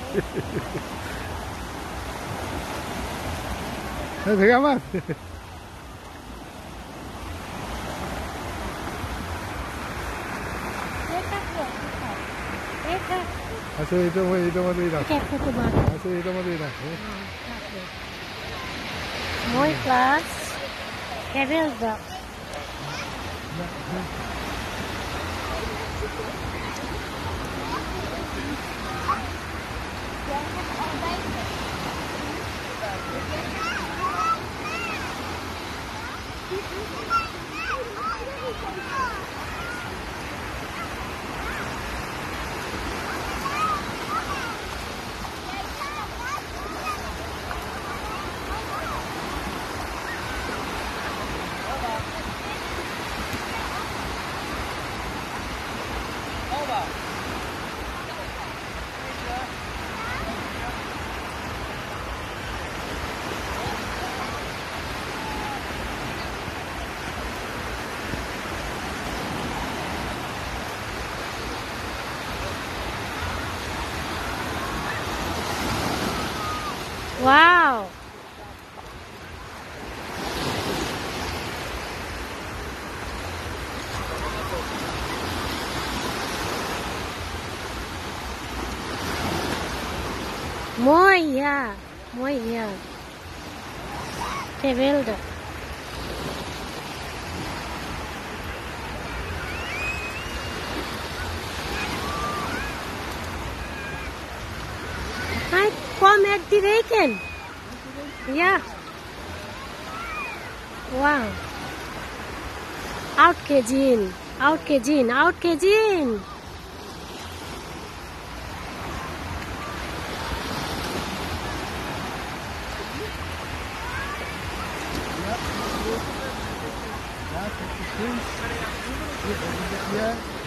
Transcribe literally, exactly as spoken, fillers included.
Pegang mas. Masuk itu, itu mati dah. Masuk itu mati dah. Muy class. Scheveningen. Wow. Muy yeah. Muy yeah. Scheveningen. Hi, kom at the reken. Yeah. Wow. Out Kejin. Out Kejin. Out Kejin. Ja,